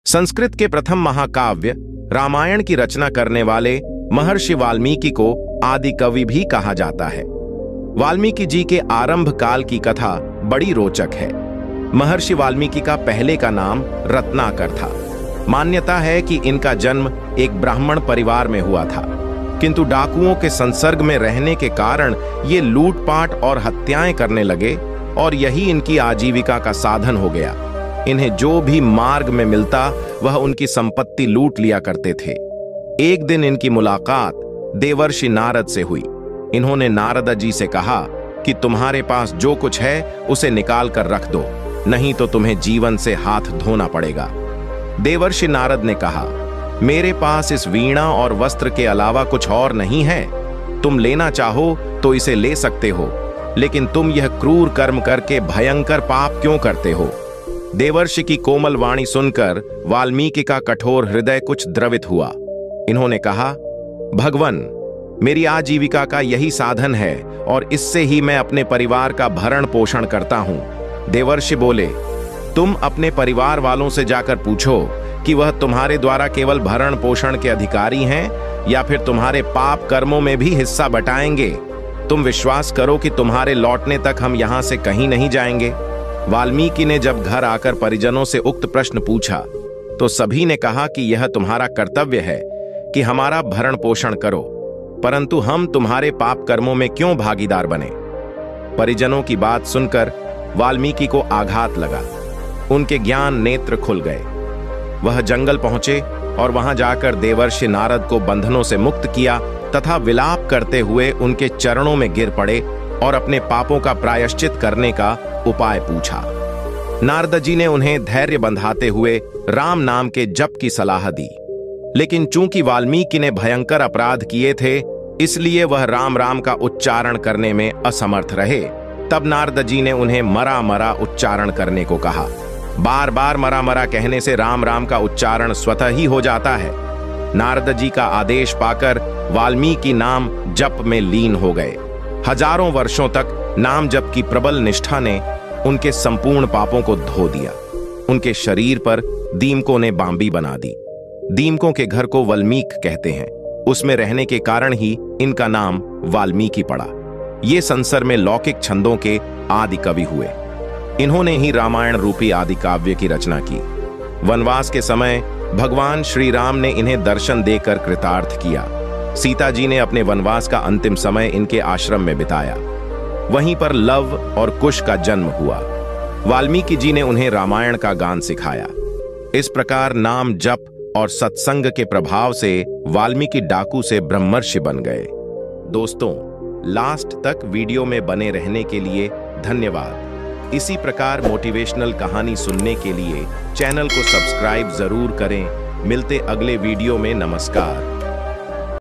संस्कृत के प्रथम महाकाव्य रामायण की रचना करने वाले महर्षि वाल्मीकि को आदि कवि भी कहा जाता है। वाल्मीकि जी के आरंभ काल की कथा बड़ी रोचक है। महर्षि वाल्मीकि का पहले का नाम रत्नाकर था। मान्यता है कि इनका जन्म एक ब्राह्मण परिवार में हुआ था, किंतु डाकुओं के संसर्ग में रहने के कारण ये लूटपाट और हत्याएं करने लगे और यही इनकी आजीविका का साधन हो गया। इन्हें जो भी मार्ग में मिलता वह उनकी संपत्ति लूट लिया करते थे। एक दिन इनकी मुलाकात देवर्षि नारद से हुई। इन्होंने नारद जी से कहा कि तुम्हारे पास जो कुछ है उसे निकाल कर रख दो, नहीं तो तुम्हें जीवन से हाथ धोना पड़ेगा। देवर्षि नारद ने कहा, मेरे पास इस वीणा और वस्त्र के अलावा कुछ और नहीं है। तुम लेना चाहो तो इसे ले सकते हो, लेकिन तुम यह क्रूर कर्म करके भयंकर पाप क्यों करते हो? देवर्षि की कोमल वाणी सुनकर वाल्मीकि का कठोर हृदय कुछ द्रवित हुआ। इन्होंने कहा, भगवन, मेरी आजीविका का यही साधन है और इससे ही मैं अपने परिवार का भरण पोषण करता हूं। देवर्षि बोले, तुम अपने परिवार वालों से जाकर पूछो कि वह तुम्हारे द्वारा केवल भरण पोषण के अधिकारी हैं या फिर तुम्हारे पाप कर्मों में भी हिस्सा बटाएंगे। तुम विश्वास करो कि तुम्हारे लौटने तक हम यहां से कहीं नहीं जाएंगे। वाल्मीकि ने जब घर आकर परिजनों से उक्त प्रश्न पूछा तो सभी ने कहा कि यह तुम्हारा कर्तव्य है कि हमारा भरण पोषण करो, परंतु हम तुम्हारे पाप कर्मों में क्यों भागीदार बने? परिजनों की बात सुनकर वाल्मीकि को आघात लगा। उनके ज्ञान नेत्र खुल गए। वह जंगल पहुंचे और वहां जाकर देवर्षि नारद को बंधनों से मुक्त किया तथा विलाप करते हुए उनके चरणों में गिर पड़े और अपने पापों का प्रायश्चित करने का उपाय पूछा। नारद जी ने उन्हें धैर्य बंधाते हुए राम नाम के जप की सलाह दी, लेकिन चूंकि वाल्मीकि ने भयंकर अपराध किए थे, इसलिए वह राम राम का उच्चारण करने में असमर्थ रहे। तब नारद जी ने उन्हें मरा मरा उच्चारण करने को कहा। बार बार मरा मरा कहने से राम राम का उच्चारण स्वतः ही हो जाता है। नारद जी का आदेश पाकर वाल्मीकि नाम जप में लीन हो गए। हजारों वर्षों तक नाम जप की प्रबल निष्ठा ने उनके संपूर्ण पापों को धो दिया। उनके शरीर पर दीमकों ने बांबी बना दी। दीमकों के घर को वल्मीक कहते हैं। उसमें रहने के कारण ही इनका नाम वाल्मीकि पड़ा। ये संसार में लौकिक छंदों के आदि कवि हुए। इन्होंने ही रामायण रूपी आदि काव्य की रचना की। वनवास के समय भगवान श्री राम ने इन्हें दर्शन देकर कृतार्थ किया। सीता जी ने अपने वनवास का अंतिम समय इनके आश्रम में बिताया। वहीं पर लव और कुश का जन्म हुआ। वाल्मीकि जी ने उन्हें रामायण का गान सिखाया। इस प्रकार नाम जप और सत्संग के प्रभाव से वाल्मीकि डाकू से ब्रह्मर्षि बन गए। दोस्तों, लास्ट तक वीडियो में बने रहने के लिए धन्यवाद। इसी प्रकार मोटिवेशनल कहानी सुनने के लिए चैनल को सब्सक्राइब जरूर करें। मिलते अगले वीडियो में। नमस्कार।